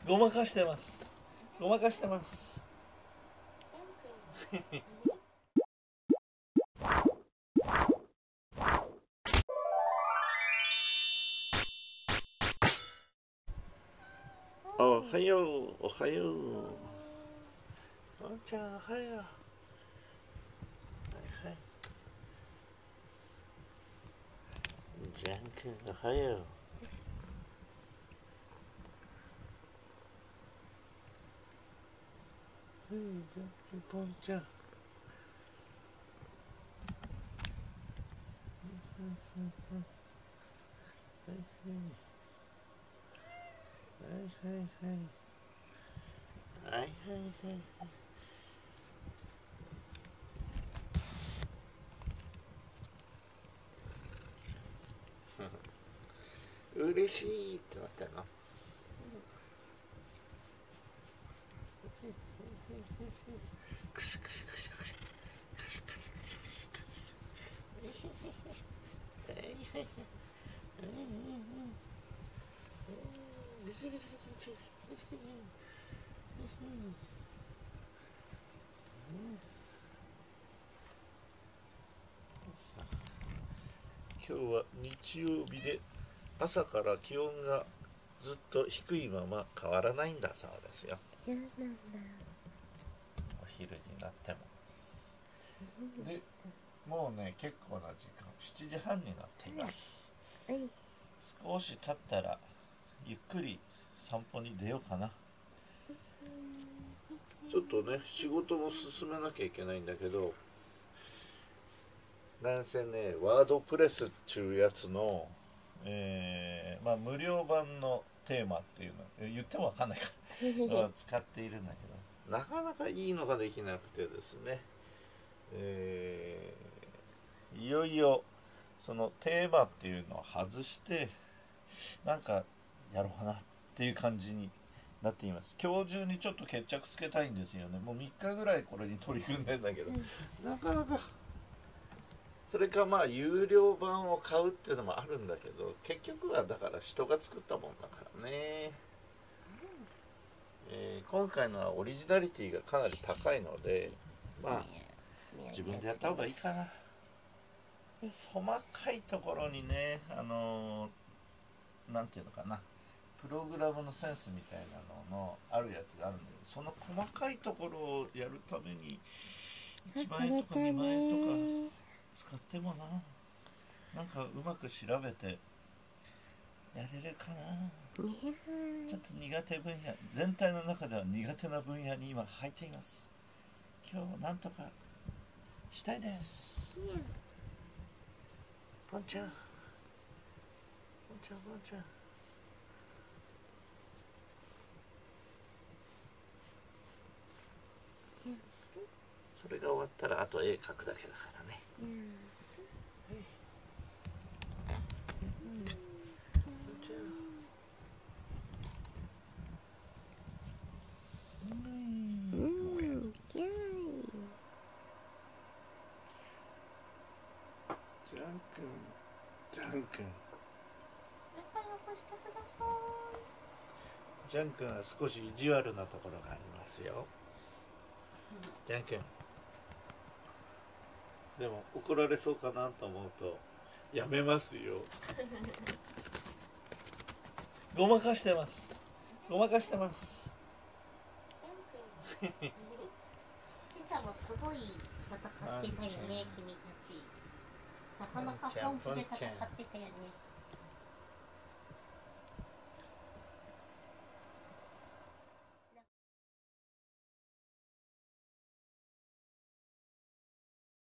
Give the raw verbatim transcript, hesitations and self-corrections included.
ごまかしてます。ごまかしてます。おはよう、おはよう。ワンちゃん、おはよう。はいはい。ジャン君、おはよう。はい、ジャン君、ポンちゃん。はいはいはいはいはいはいはい嬉しいってなったの。くしくしくしくし今日は日曜日で朝から気温がずっと低いまま変わらないんだそうですよ。お昼になっても。で、もうね結構な時間、しちじはんになっています。少し経ったらゆっくり散歩に出ようかな。ちょっとね仕事も進めなきゃいけないんだけど、なんせねワードプレスっちゅうやつの、えーまあ、無料版のテーマっていうの言っても分かんないから使っているんだけど、なかなかいいのができなくてですね、えーいよいよそのテーマっていうのを外してなんかやろうかなっていう感じになっています。今日中にちょっと決着つけたいんですよね。もうみっかぐらいこれに取り組んでんだけど、なかなか。それかまあ有料版を買うっていうのもあるんだけど、結局はだから人が作ったもんだからね、えー今回のはオリジナリティがかなり高いので、まあ自分でやった方がいいかな。細かいところにね、あのーなんていうのかな、プログラムのセンスみたいなののあるやつがあるんだけど、その細かいところをやるためにいちまんえんとかにまんえんとか使ってもな、なんかうまく調べてやれるかな。ちょっと苦手分野、全体の中では苦手な分野に今入っています。今日なんとかしたいです。ポンちゃん、ポンちゃん、ポンちゃん。それが終わったらあと絵描くだけだからね。うん、ジャン君、ジャン君。ジャン君は少し意地悪なところがありますよ。ジャン君。でも怒られそうかなと思うとやめますよ。ごまかしてます。ごまかしてます。 今朝もすごい戦ってたよね、君たち。なかなか本気で戦ってたよね。